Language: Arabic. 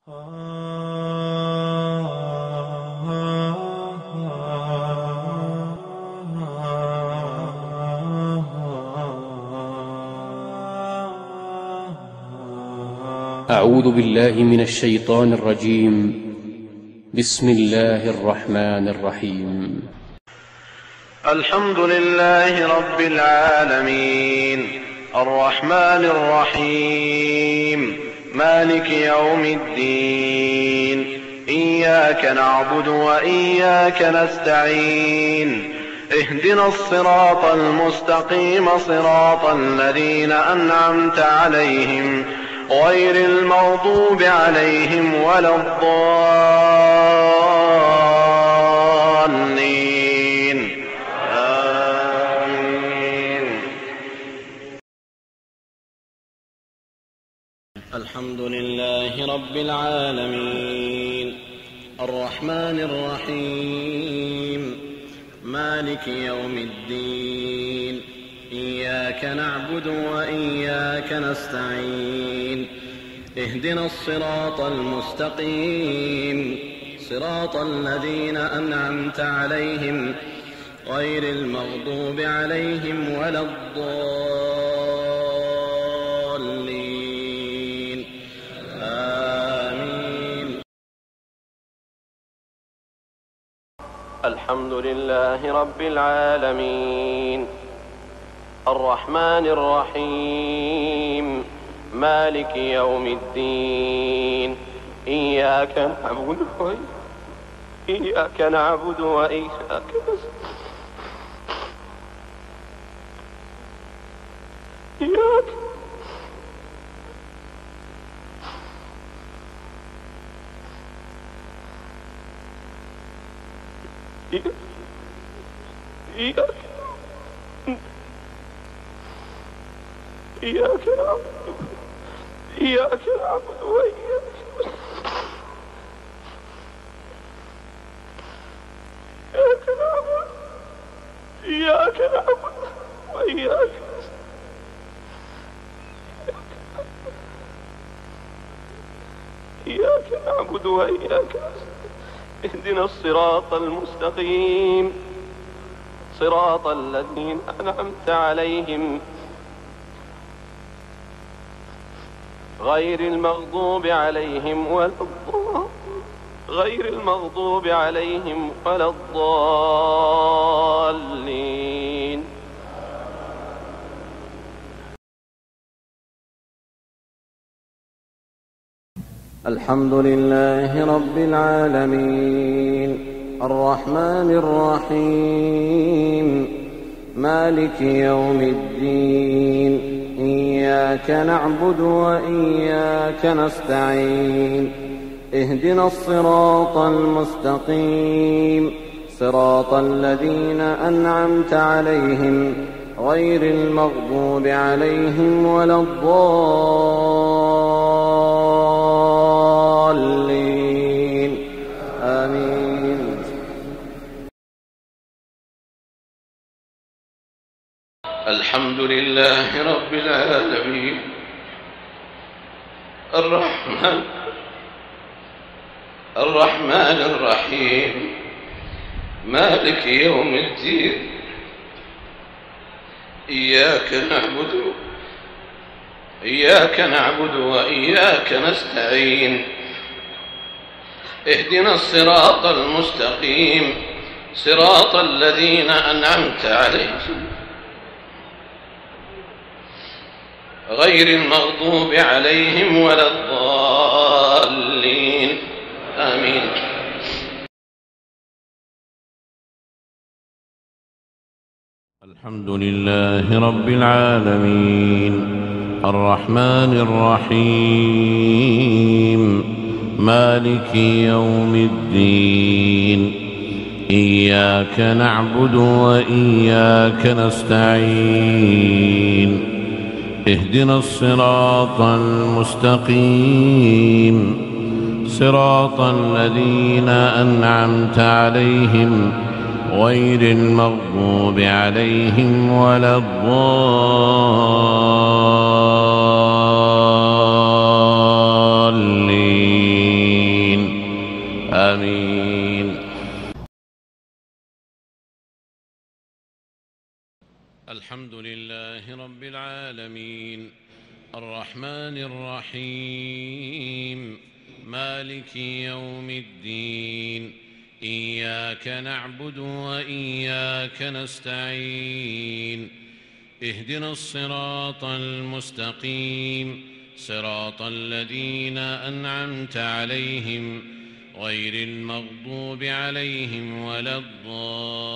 أعوذ بالله من الشيطان الرجيم. بسم الله الرحمن الرحيم. الحمد لله رب العالمين الرحمن الرحيم مالك يوم الدين إياك نعبد وإياك نستعين اهدنا الصراط المستقيم صراط الذين أنعمت عليهم غير المغضوب عليهم ولا الضالين آمين. الحمد لله رب العالمين الرحمن الرحيم مالك يوم الدين إياك نعبد وإياك نستعين اهدنا الصراط المستقيم صراط الذين أنعمت عليهم غير المغضوب عليهم ولا الضالين آمين. الحمد لله رب العالمين الرحمن الرحيم مالك يوم الدين إياك نعبد وإياك إياك نعبد وإياك اهدنا الصراط المستقيم صراط الذين أنعمت عليهم غير المغضوب عليهم ولا الضالين. الحمد لله رب العالمين الرحمن الرحيم مالك يوم الدين إياك نعبد وإياك نستعين اهدنا الصراط المستقيم صراط الذين أنعمت عليهم غير المغضوب عليهم ولا الضالين آمين. الحمد لله رب العالمين الرحمن الرحيم مالك يوم الدين إياك نعبد وإياك نستعين اهدنا الصراط المستقيم صراط الذين أنعمت عليهم غير المغضوب عليهم ولا الضالين آمين. الحمد لله رب العالمين الرحمن الرحيم مالك يوم الدين إياك نعبد وإياك نستعين اهدنا الصراط المستقيم صراط الذين أنعمت عليهم غير المغضوب عليهم ولا الضالين آمين. الحمد لله رب العالمين، الرحمن الرحيم، مالك يوم الدين، إياك نعبد وإياك نستعين، اهدنا الصراط المستقيم، صراط الذين أنعمت عليهم غير المغضوب عليهم ولا الضالين.